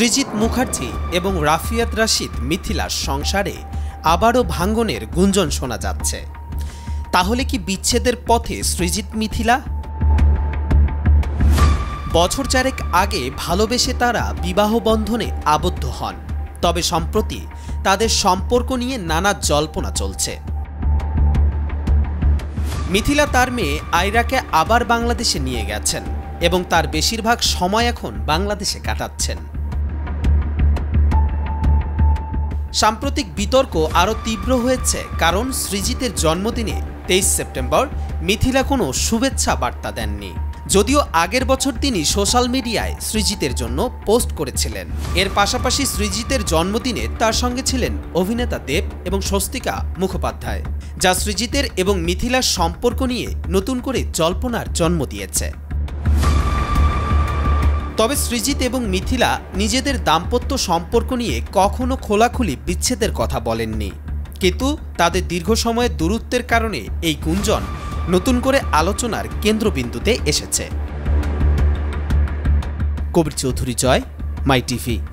সৃজিত মুখার্জি এবং রাফিয়াত রাশিদ মিথিলার সংসারে আবারও ভাঙ্গনের গুঞ্জন শোনা যাচ্ছে। তাহলে কি বিচ্ছেদের পথে সৃজিত মিথিলা? বছর চারেক আগে ভালোবেসে তারা বিবাহ বন্ধনে আবদ্ধ হন, তবে সম্প্রতি তাদের সম্পর্ক নিয়ে নানা জল্পনা চলছে। মিথিলা তার মেয়ে আয়রাকে আবার বাংলাদেশে নিয়ে গেছেন এবং তার বেশিরভাগ সময় এখন বাংলাদেশে কাটাচ্ছেন। সাম্প্রতিক বিতর্ক আরও তীব্র হয়েছে কারণ সৃজিতের জন্মদিনে 23 সেপ্টেম্বর মিথিলা কোনো শুভেচ্ছা বার্তা দেননি, যদিও আগের বছর তিনি সোশ্যাল মিডিয়ায় সৃজিতের জন্য পোস্ট করেছিলেন। এর পাশাপাশি সৃজিতের জন্মদিনে তার সঙ্গে ছিলেন অভিনেতা দেব এবং স্বস্তিকা মুখোপাধ্যায়, যা সৃজিতের এবং মিথিলার সম্পর্ক নিয়ে নতুন করে জল্পনার জন্ম দিয়েছে। তবে সৃজিত এবং মিথিলা নিজেদের দাম্পত্য সম্পর্ক নিয়ে কখনো খোলাখুলি বিচ্ছেদের কথা বলেননি, কিন্তু তাদের দীর্ঘ সময়ের দূরত্বের কারণে এই গুঞ্জন নতুন করে আলোচনার কেন্দ্রবিন্দুতে এসেছে। Kabir Chowdhury Joy, My TV.